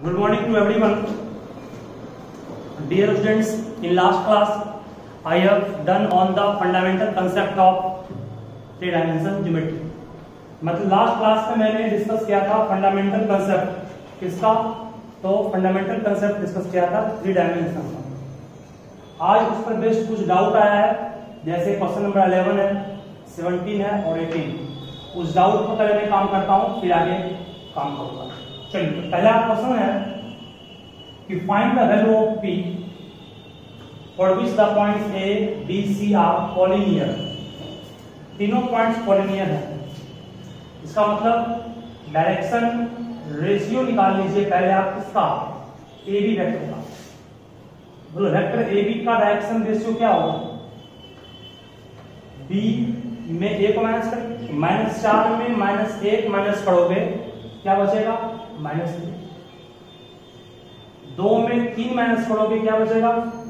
Good morning to everyone. Dear students, in last class I have done on the fundamental concept of three dimension geometry. मतलब last class में मैंने discuss किया था fundamental concept किसका, तो fundamental concept discuss किया था three dimension का। आज उस पर बेस्ड कुछ डाउट आया है, जैसे क्वेश्चन नंबर 11 है, 17 है और 18। उस डाउट पर पहले मैं काम करता हूँ, फिर आगे काम करूंगा। चलिए, पहला क्वेश्चन है कि find the value of p for which the points A B C are collinear. तीनों पॉइंट्स कॉलिनियर है, इसका मतलब डायरेक्शन रेशियो निकाल लीजिए पहले आप किसका, ए बी वेक्टर का। बोलो वेक्टर ए बी का डायरेक्शन रेशियो क्या होगा, बी में ए को माइनस करेंगे, -4 में -1 माइनस करोगे क्या बचेगा, -3। 2 में 3 माइनस करोगे क्या बचेगा,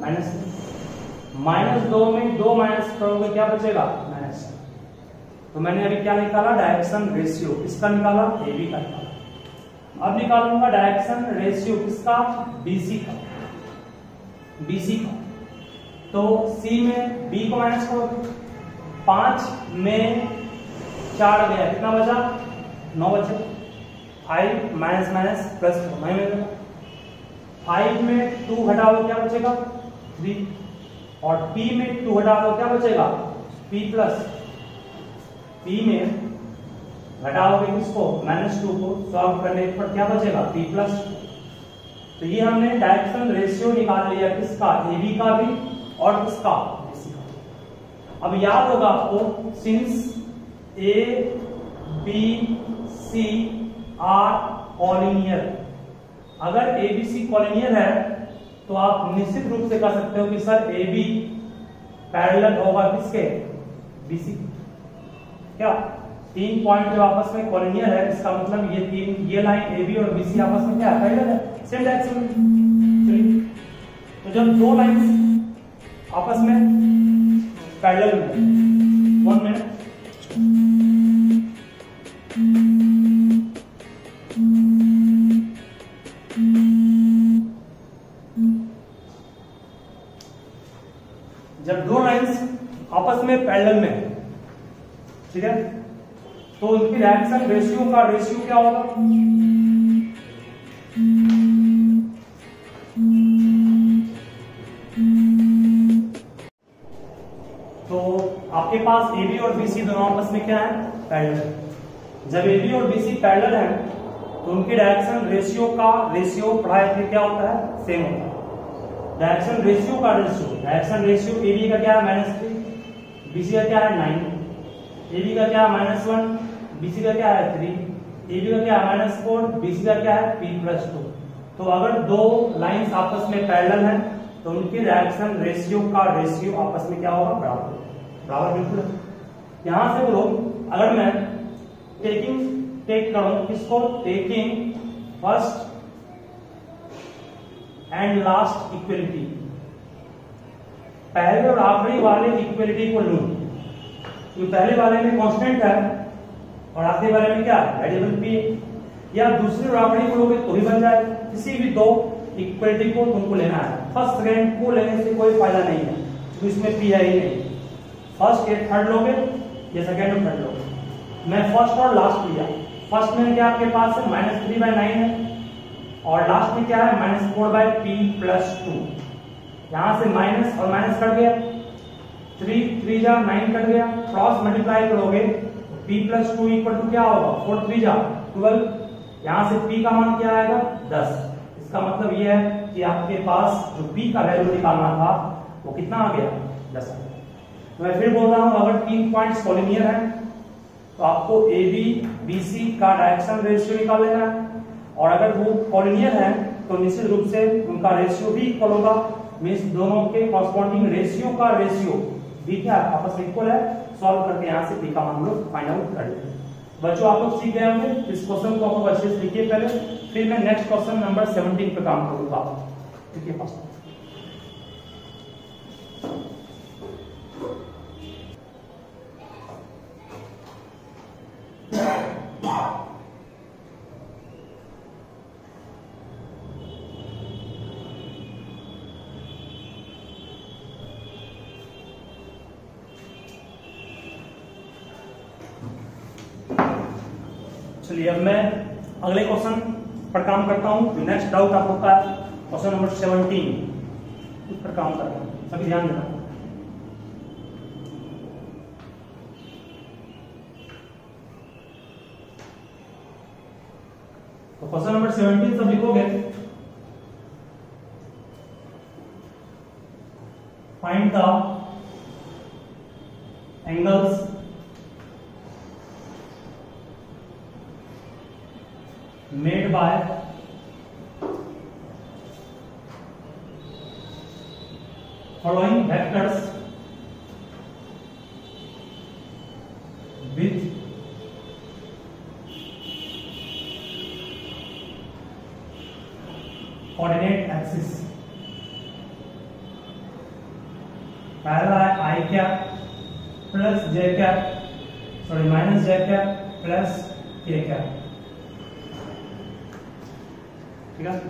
-3। -2 में 2 माइनस करोगे क्या बचेगा, -4। तो मैंने अभी क्या निकाला, डायरेक्शन रेशियो किसका निकाला, ए बी का निकाला। अब निकालूंगा डायरेक्शन रेशियो किसका, बीसी का, बीसी का। तो सी में बी को माइनस करोगे, 5 में 4 गया, कितना बचा, 9 बचा। 5 माइनस माइनस प्लस 9 में 5 में 2 घटाओ क्या बचेगा, 3। और p में 2 घटाओ क्या बचेगा, p प्लस। p में घटाओगे किसको, -2 को, सॉल्व करने पर क्या बचेगा, p प्लस। तो ये हमने डायरेक्शन रेशियो निकाल लिया किसका, ए बी का भी और किसका, बीसी का। अब याद होगा आपको, since A B C are collinear, अगर ए बी सी कॉलिनियर है तो आप निश्चित रूप से कह सकते हो कि सर ए बी पैरेलल होगा किसके, बीसी। क्या 3 पॉइंट जो आपस में कॉलिनियर है, इसका मतलब ये लाइन ए बी और बीसी आपस में क्या है, पैरेलल है, सेम डायरेक्शन में। चलिए, तो जब दो लाइन आपस में पैरेलल में, 1 मिनट, जब दो लाइंस आपस में पैरेलल में, ठीक है, तो उनकी डायरेक्शन रेशियो का रेशियो क्या होगा, तो आपके पास ए बी और बी सी दोनों आपस में क्या है, पैरेलल। जब ए बी और बी सी पैरेलल है तो उनकी डायरेक्शन रेशियो का रेशियो पढ़ाए थे क्या होता है, सेम होता है। डायरेक्शन रेशियो का ratio, direction ratio A B का क्या है, -3, बी सी का क्या है, 9, ए बी का क्या है, -1, बीसी का क्या है, 3, ए बी का क्या है, -4, बीसी का क्या है, p + 2। तो अगर दो लाइंस आपस में पैरेलल हैं तो उनकी डायरेक्शन रेशियो का रेशियो आपस में क्या होगा, बराबर बराबर, बिल्कुल। यहां से बोलो, अगर मैं टेक करूं किसको, taking first and last equality, पहले और आखिरी वाले इक्वलिटी को लूं, तो पहले वाले में कांस्टेंट है और आखिरी वाले में क्या है, वेरिएबल p, या दूसरे और आखिरी को लोगे तो ही बन जाए। किसी भी दो इक्वलिटी को तुमको लेना है, फर्स्ट सेकंड को लेने से कोई फायदा नहीं है, तो इसमें p है ही नहीं। फर्स्ट या थर्ड लोगे या सेकंड और थर्ड लोगे। मैं फर्स्ट और लास्ट लिया, फर्स्ट में क्या आपके पास है, -3/9 है, और लास्ट में क्या है, -4/p + 2। यहां से माइनस और माइनस कट गया, 3 जा 9 कट गया, क्रॉस मल्टीप्लाई करोगे p + 2 = क्या होगा, 4 3 जा 12। यहां से p का मान क्या आएगा, 10। इसका मतलब ये है कि आपके पास जो p का वैल्यू निकालना था वो कितना आ गया, 10 आ गया। तो मैं फिर बोल रहा हूं, अगर 3 पॉइंट्स कॉलिनियर हैं तो आपको ए बी बी सी का डायरेक्शन रेशियो निकाल लेना है, और अगर वो कॉलिनियर है तो निश्चित रूप से उनका रेशियो भी इक्वल होगा, मींस दोनों के कॉरस्पॉन्डिंग रेशियो का रेशियो भी क्या आपस में इक्वल है। सॉल्व करके यहां से p का मान हम लोग फाइंड आउट कर लेंगे। बच्चों आप लोग सीख गए होंगे, इस क्वेश्चन को आप लोग अच्छे से लिखिए पहले, फिर मैं नेक्स्ट क्वेश्चन नंबर 17 पे काम करूंगा। देखिए क्वेश्चन, चलिए अब मैं अगले क्वेश्चन पर काम करता हूँ। जो नेक्स्ट डाउट आपको होता है क्वेश्चन नंबर 17 उस पर काम कर रहा हूँ, सभी ध्यान देना। तो क्वेश्चन नंबर 17 सब लिखोगे, find the angles made by following vectors with coordinate axis। पहला है i cap plus j cap, sorry minus j cap plus k cap, ठीक है।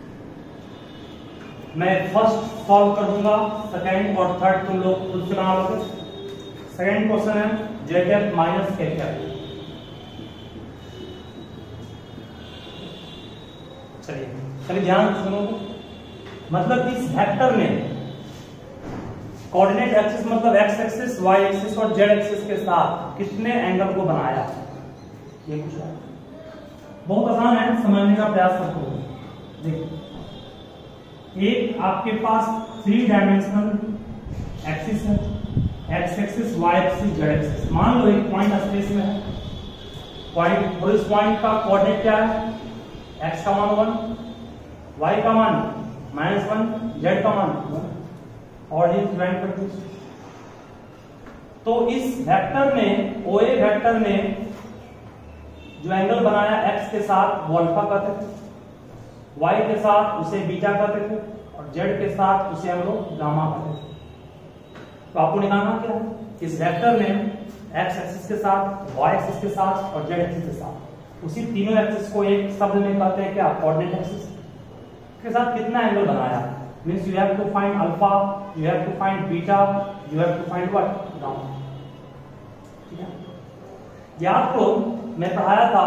मैं फर्स्ट सॉल्व कर दूंगा, सेकंड और थर्ड तुम लोग खुद से बना लोगे। सेकंड क्वेश्चन है j cap minus k cap. चलिए ध्यान सुनो, मतलब इस वेक्टर ने कोऑर्डिनेट एक्सिस मतलब एक्स एक्सिस, वाई एक्सिस और जेड एक्सिस के साथ कितने एंगल को बनाया, ये पूछा है। बहुत आसान है, समझने का प्रयास करो। देखिए, एक आपके पास 3 डायमेंशनल एक्सिस है, x axis, y axis, z axis. मान लो एक पॉइंट स्पेस में है पॉइंट, और इस पॉइंट का कोऑर्डिनेट क्या है, एक्स का मान 1, वाई का मान -1, जेड का मान 1, और ये ज्वाइन कर दो। तो इस वेक्टर ने, ओए वेक्टर ने जो एंगल बनाया एक्स के साथ वो अल्फा कहते थे, वाई के साथ उसे बीटा कहते थे, और जेड के साथ उसे हम लोग गामा कहते थे। तो आपको निकालना क्या है, इस वेक्टर ने एक्स एक्सिस के साथ, वाई एक्सिस के साथ और जेड एक्सिस के साथ, उसी तीनों एक्सिस को एक शब्द में कहते हैं क्या, कोऑर्डिनेट एक्सिस के साथ कितना एंगल बनाया। Means you have to find alpha, you have to find beta, you have to find what, gamma, ठीक है। याद करो मैं पढ़ाया था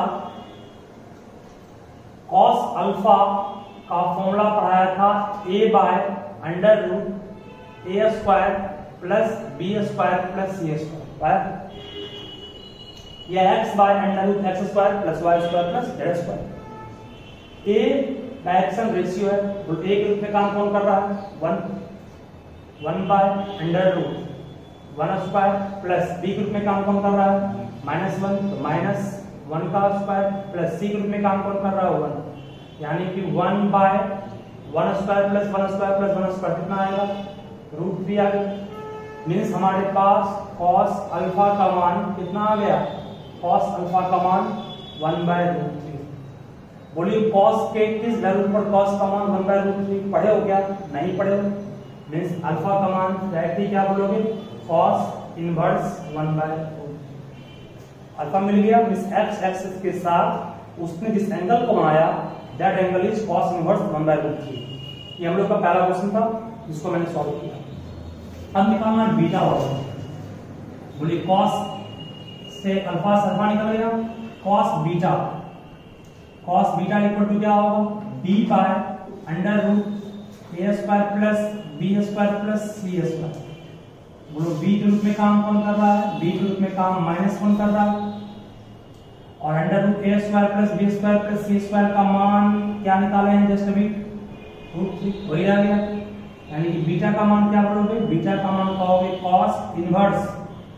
कॉस अल्फा का फॉर्मूला पढ़ाया था a by under root a square plus b square plus c square, या x by under root x square plus y square plus z square. a direction ratio है, तो a के रूप में काम कौन कर रहा है, 1 by under root 1 square plus b के रूप में काम कौन कर रहा है, -1, तो -1 का स्क्वायर प्लस c के रूप में काम कौन कर रहा है, 1, यानी कि 1 by 1 square plus 1 square plus 1 square कितना आएगा, √3 आ गया। मीन्स हमारे पास cos अल्फा का मान कितना आ गया, cos अल्फा का मान 1/√3। बोलिए cos के किस वैल्यू पर cos का मान 1/√3 पढ़े हो क्या, नहीं पढ़े हो। मीन्स अल्फा का मान डायरेक्टली क्या बोलोगे, cos इनवर्स 1/√3। अल्फा मिल गया, मींस एक्स एक्सिस के साथ उसने जिस एंगल को बनाया that angle is cos inverse 1/√3। ये हम लोग का पहला क्वेश्चन था जिसको मैंने सॉल्व किया। अब निकालना बीटा वाला, बोलिए cos से अल्फा से अल्फा निकल गया, cos बीटा इक्वल टू क्या होगा, b by under root a square plus b square plus c square. बोलो b के रूप में काम कौन कर रहा है, b के रूप में काम -1 कर रहा है, और under root a square plus b square plus c square का मान क्या निकाले हैं, जस्ट अभी √3 वही आ गया। यानी कि बीटा का मान क्या बोलोगे, बीटा का मान कहोगे cos इनवर्स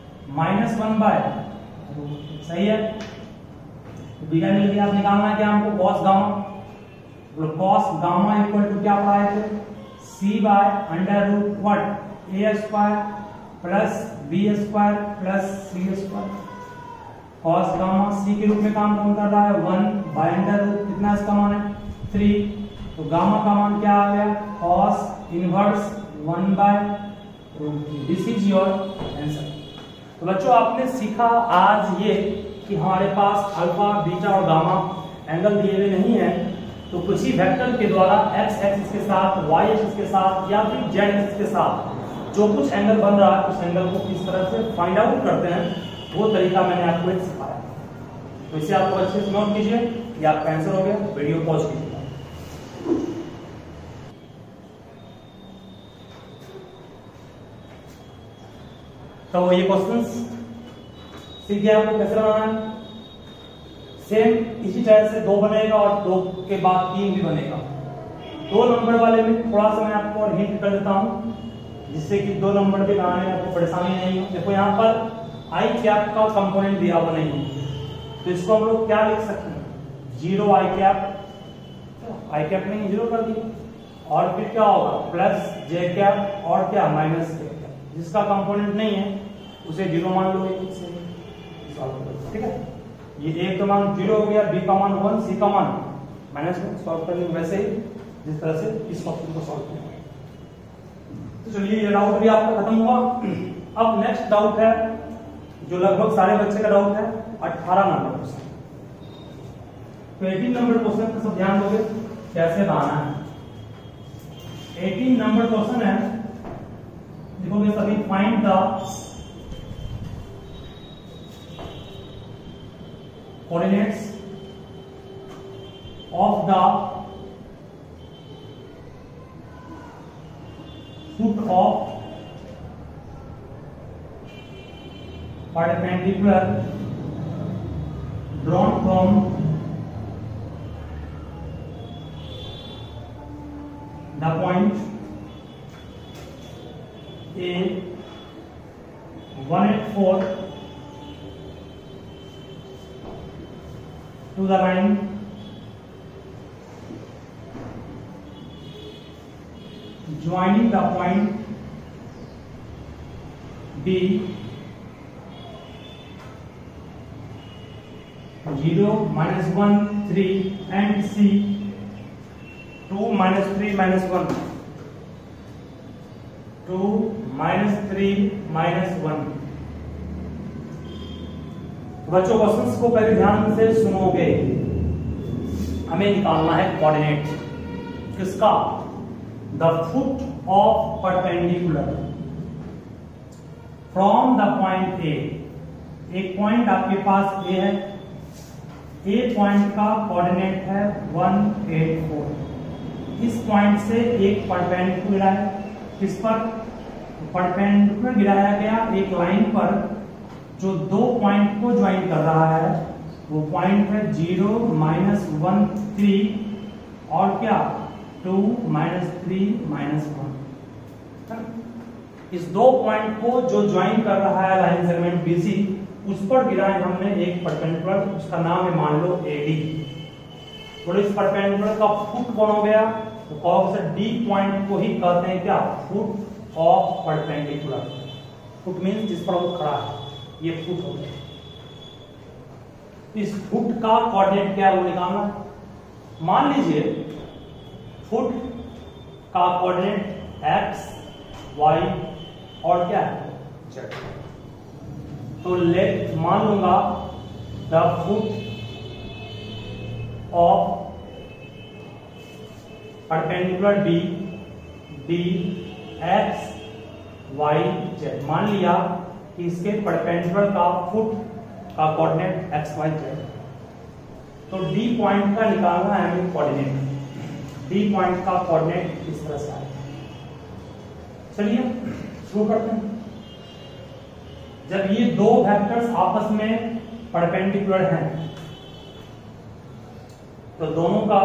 -1/√3, सही है। बीटा मिल गया, अब निकालना है क्या हमको, cos गामा। बोलो cos गामा इक्वल टू क्या पढ़ाए थे, c by under root what, a square plus b square plus c square. cos gamma c के रूप में काम कौन कर रहा है, 1 बाय अंडर रूट, कितना इसका मान है, 3, तो गामा का मान क्या आ गया, cos inverse 1/√3। This is your answer. तो बच्चों आपने सीखा आज ये कि हमारे पास अल्फा, बीटा और गामा एंगल दिए हुए नहीं है, तो कुछ ही वेक्टर के द्वारा एक्स एक्सिस के साथ, वाई एक्सिस के साथ या फिर जेड एक्सिस के साथ जो कुछ एंगल बन रहा है उस एंगल को किस तरह से फाइंड आउट करते हैं वो तरीका मैंने आपको एक सिखाया। तो इसे आपको अच्छे से नोट कीजिए, ये आपका आंसर हो गया। वीडियो पॉज कीजिए। तो ये क्वेश्चंस सीख गए आपको कैसे बनाना है। सेम इसी तरह से 2 बनेगा और 2 के बाद 3 भी बनेगा। 2 नंबर वाले में थोड़ा सा मैं आपको और हिंट कर देता हूं, जिससे कि 2 नंबर भी बनाने में आपको परेशानी नहीं हो। देखो यहाँ पर आई कैप का कंपोनेंट दिया हुआ नहीं है, तो इसको हम लोग क्या लिख सकते हैं, 0 आई कैप नहीं 0 कर दिया, और फिर क्या होगा प्लस जे कैप और क्या माइनस जे कैप। जिसका कंपोनेंट नहीं है उसे 0 मान लो, ठीक है। ये ए का मान 0 हो गया, बी का मान 1, सी का मान -1। सॉल्व करने वैसे ही जिस तरह से इस क्वेश्चन को सॉल्व किया। तो चलिए ये डाउट भी आपका खत्म हुआ। अब नेक्स्ट डाउट है जो लगभग सारे बच्चे का डाउट है, 18 नंबर क्वेश्चन। तो 18 नंबर क्वेश्चन का सब ध्यान दोगे कैसे बनाना है। 18 नंबर क्वेश्चन है, देखोगे सभी, find the coordinates of the foot of perpendicular drawn from the point A 184 to the line joining the point B 0, -1, 3 and C 2, -3, -1, 2, -3, -1। बच्चों क्वेश्चंस को पहले ध्यान से सुनोगे। हमें निकालना है कोऑर्डिनेट किसका, the foot of perpendicular from the point A. एक पॉइंट आपके पास ए है, ए पॉइंट का कोऑर्डिनेट है 184। इस पॉइंट से एक परपेंडिकुलर गिरा है, किस पर, परपेंडिकुलर गिराया गया एक लाइन पर जो 2 पॉइंट को ज्वाइन कर रहा है। वो पॉइंट है 0, -1, 3 और क्या 2, -3, -1। इस 2 पॉइंट को जो ज्वाइन कर रहा है लाइन सेगमेंट BC, उस पर गिराए हमने एक परपेंडिकुलर, उसका नाम है मान लो AD। तो इस परपेंडिकुलर का फुट कौन हो गया, तो कहोगे सर D पॉइंट को ही कहते हैं क्या, foot of perpendicular. Foot means जिस पर वो खड़ा है, ये फुट हो गया। इस फुट का कोऑर्डिनेट क्या है वो निकालना। मान लीजिए फुट का कोऑर्डिनेट x, y और क्या है z। तो लेट मान लूंगा the foot of perpendicular D x y z। मान लिया कि इसके परपेंडिकुलर का फुट का कोऑर्डिनेट x y z। तो D पॉइंट का निकालना है हमें कोऑर्डिनेट। D पॉइंट का कोऑर्डिनेट इस तरह से आएगा। चलिए शुरू करते हैं। जब ये 2 वेक्टर्स आपस में परपेंडिकुलर हैं तो दोनों का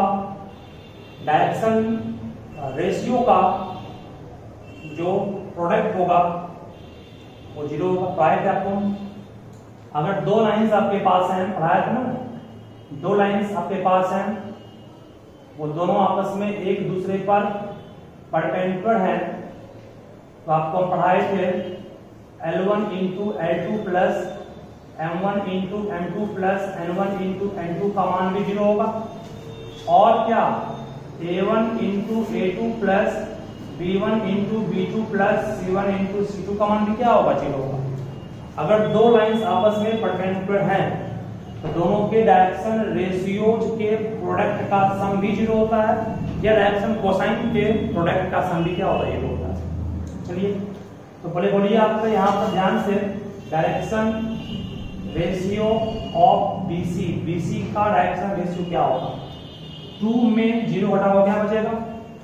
डायरेक्शन रेशियो का जो प्रोडक्ट होगा वो 0 होगा। पढ़ाया था आपको, अगर 2 लाइंस आपके पास हैं, पढ़ाया था ना, 2 लाइंस आपके पास हैं, वो दोनों आपस में एक दूसरे पर परपेंडिकुलर हैं, तो आपको हम पढ़ाए थे L1 × L2 plus M1 × M2 plus N1 × N2 का मान भी 0 होगा। और क्या A1 × A2 plus B1 × B2 plus C1 × C2 का मान भी क्या होगा, 0 होगा। अगर 2 लाइंस आपस में परपेंडिकुलर हैं तो दोनों के डायरेक्शन रेशियोज के प्रोडक्ट का सम भी 0 होता है, या डायरेक्शन कोसाइन के प्रोडक्ट का सम भी क्या होता है, 0 होता है। चलिए तो पहले बोलिए आपको यहाँ पर ध्यान से, direction ratio of BC, BC का डायरेक्शन रेशियो क्या होगा? 2 में 0 घटाओगे क्या बचेगा?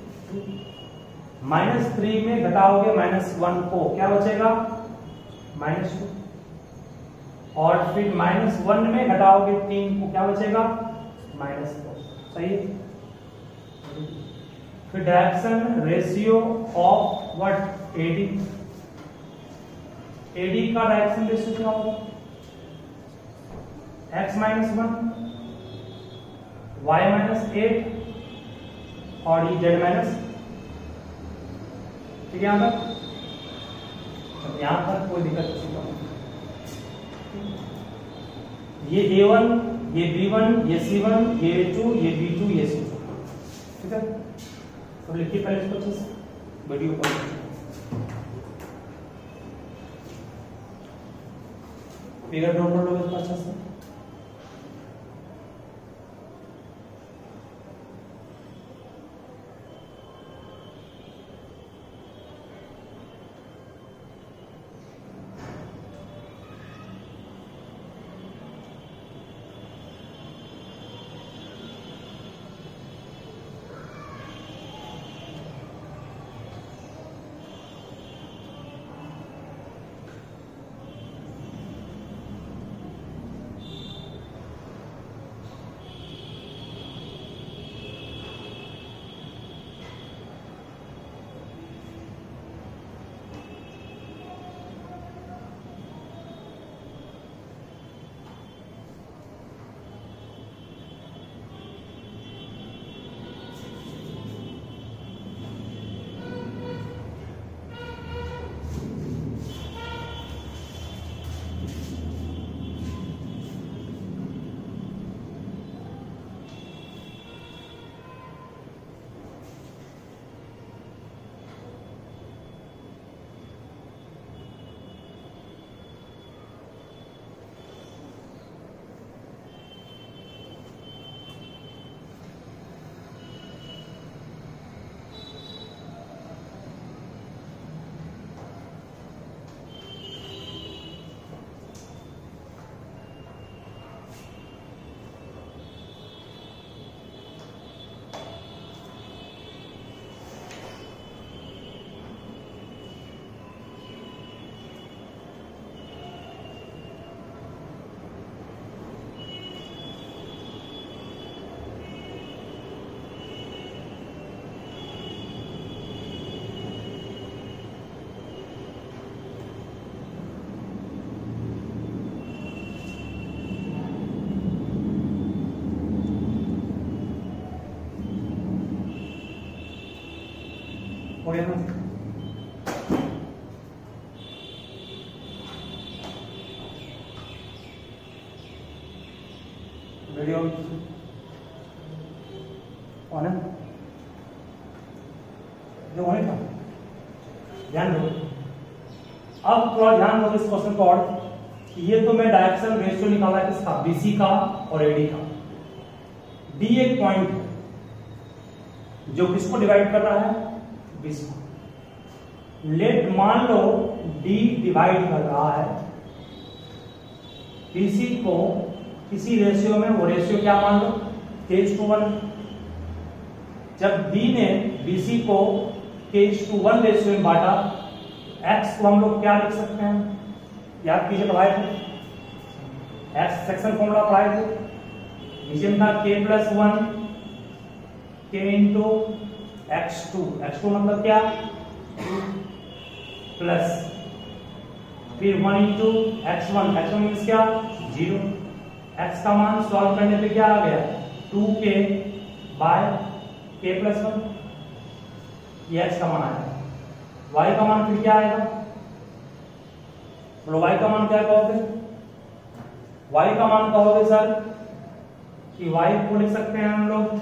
-3 में घटाओगे -1 को क्या बचेगा? -2। और फिर -1 में घटाओगे 3 को क्या बचेगा? -4। सही है। फिर direction ratio of what? AD, AD का डायरेक्शन रेशियो क्या होगा? x - 1 y - 8 और z ठीक है। यहां पर कोई दिक्कत नहीं। ये A1, ये B1, ये C1, ये A2, ये B2, ये C2। ठीक है, तो लिखिए पहले इसको अच्छे से, वीडियो पर फिगर ड्रॉ कर लो इसको अच्छे से। हो गया ना? वीडियो ऑन है, जो ऑन था, ध्यान दो। अब थोड़ा ध्यान दो इस क्वेश्चन को और, ये तो मैं डायरेक्शन रेशियो निकाला किसका? BC का और AD का। D एक पॉइंट जो किसको डिवाइड कर रहा है? BC। लेट मान लो D डिवाइड कर रहा है BC को किसी रेशियो में, वो रेशियो क्या मान लो? k/1। जब D ने BC को k/1 रेशियो में बांटा, x को हम लोग क्या लिख सकते हैं? याद कीजिए, पढ़ाए थे x सेक्शन फॉर्मूला पढ़ाए थे, नीचे में था k+1 k into x2। x2 मतलब क्या? प्लस फिर 1 इंटू x1। x1 मीन्स क्या? 0। x का मान सॉल्व करने पे क्या आ गया? 2k बाय k+1, ये x का मान आएगा। y का मान फिर क्या आएगा? बोलो y का मान क्या कहोगे? y का मान कहोगे सर कि y को लिख सकते हैं हम लोग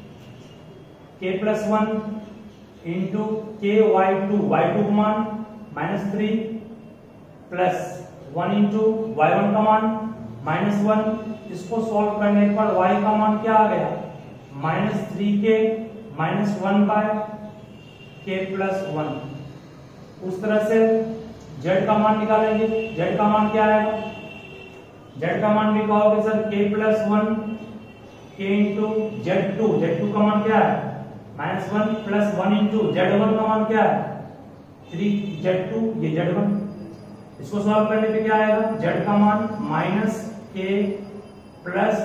k+1 इंटू ky2, y2 का मान -3 प्लस 1 इंटू y1 का मान -1। इसको सॉल्व करने पर y का मान क्या आ गया? -3k -1 bye k+1। उस तरह से z का मान निकालेंगे। z का मान क्या आएगा? जेड का मान भी कहोगे sir k plus 1 k into Z2, Z2 का मान क्या है -1 प्लस 1 इंटू Z1 का मान क्या है 3Z2, ये Z1। इसको सॉल्व करने पे क्या आएगा, Z का मान minus k plus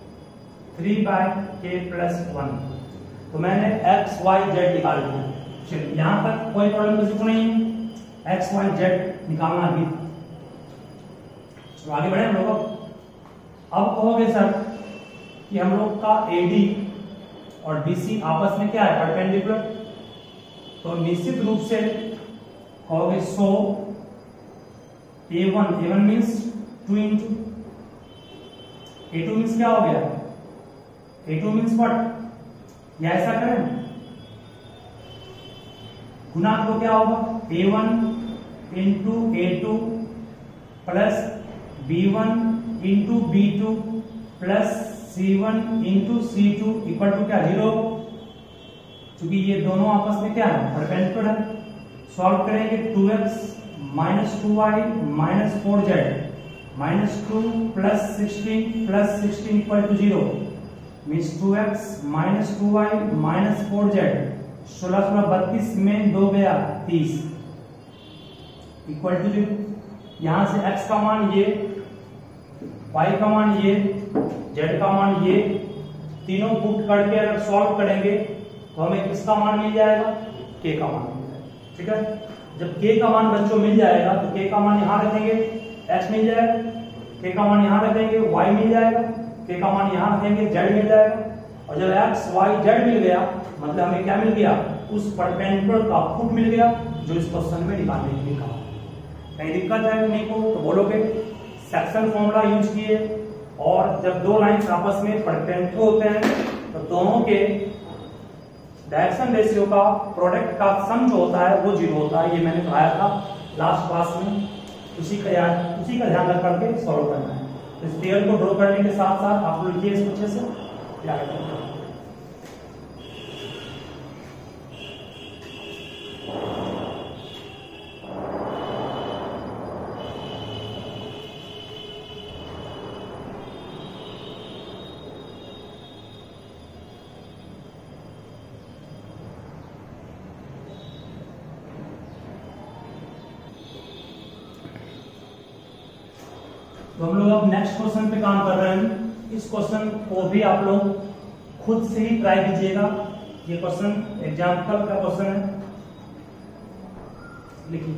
3/k plus 1। तो मैंने x y z निकाल दिया। चलिए यहां तक कोई प्रॉब्लम किसी को नहीं है, x y z निकालना भी। तो आगे बढ़े हम लोग। अब कहोगे सर कि हम लोग का AD और BC आपस में क्या है, परपेंडिकुलर। तो निश्चित रूप से कहोगे सो A1 means 2 into A2 means क्या हो गया, A2 मीन्स व्हाट, या ऐसा करें गुना तो क्या होगा A1 into A2 plus B1 into B2 plus C1 into C2 equal to क्या 0, क्योंकि ये दोनों आपस में क्या है, परपेंडिकुलर है। सॉल्व करेंगे 2x minus 2y minus 4z minus 2 plus 16 equal to 0 means 2x minus 2y minus 4z 16 32 में 2 गया 30 इक्वल टू 0। यहां से x का मान ये, y का मान ये, z का मान ये, तीनों पुट करके अगर सॉल्व करेंगे तो हमें किसका मान मिल जाएगा, k का मान मिल जाएगा। ठीक है, जब k का मान बच्चों मिल जाएगा तो k का मान यहां रखेंगे, x मिल जाएगा, k का मान यहां रखेंगे, y मिल जाएगा, k का मान यहां रखेंगे, z मिल जाएगा। और जब x y z मिल गया मतलब हमें क्या मिल गया, उस परपेंडिकुलर का फुट मिल गया जो इस क्वेश्चन में निकालने के लिए कहा। कहीं दिक्कत है नहीं को तो बोलोगे। सेक्शन फॉर्मूला यूज किए, और जब दो लाइंस आपस में परपेंडिकुलर होते हैं तो दोनों के डायरेक्शन रेशियो का प्रोडक्ट का सम जो होता है वो 0 होता है। ये मैंने पढ़ाया था लास्ट क्लास में, उसी का ध्यान रख करके सॉल्व करना है। इस पेयर को ड्रॉ करने के साथ साथ आप लोग लिखिए इसको अच्छे से याद रखिए। तो हम लोग अब नेक्स्ट क्वेश्चन पे काम कर रहे हैं। इस क्वेश्चन को भी आप लोग खुद से ही ट्राई कीजिएगा। ये क्वेश्चन एग्जाम्पल का क्वेश्चन है, लिखिए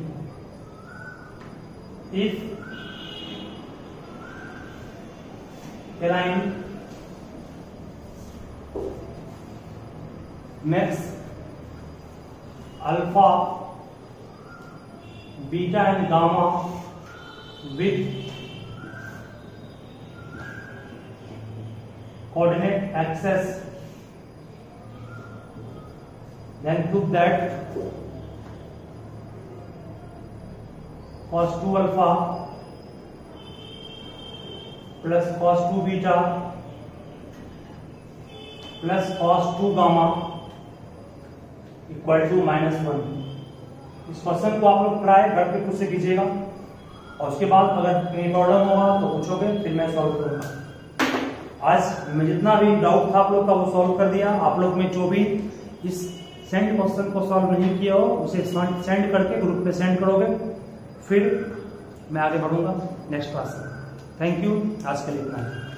if a line makes alpha beta and gamma with coordinate axis, then prove that cos 2 alpha plus cos 2 beta plus cos 2 gamma equal to -1। इस क्वेश्चन को आप लोग ट्राई घर पे खुद से कीजिएगा, और उसके बाद अगर कहीं प्रॉब्लम होगा तो पूछोगे, फिर मैं सॉल्व करूंगा। आज मैं जितना भी डाउट था आप लोग का वो सॉल्व कर दिया। आप लोग में जो भी इस सेंड क्वेश्चन को सॉल्व नहीं किया हो उसे सेंड करके ग्रुप पे सेंड करोगे, फिर मैं आगे बढ़ूंगा नेक्स्ट क्लास में। थैंक यू, आज के लिए इतना ही।